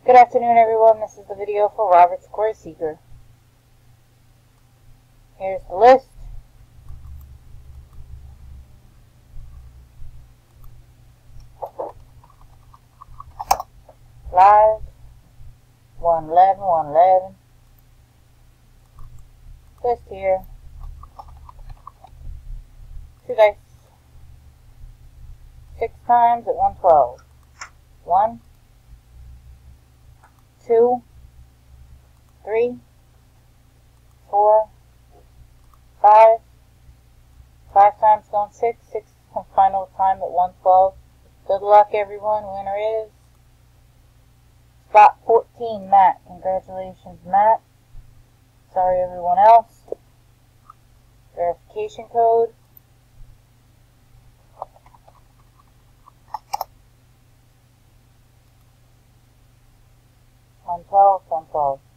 Good afternoon, everyone. This is the video for Robert Square Seeker. Here's the list. Live, 111, 111. List here. 2 dice. 6 times at 112. 1, 2, 3, 4, 5. 5 times going 6. 6 final time at 112. Good luck, everyone. Winner is spot 14, Matt. Congratulations, Matt. Sorry, everyone else. Verification code. 112, 112.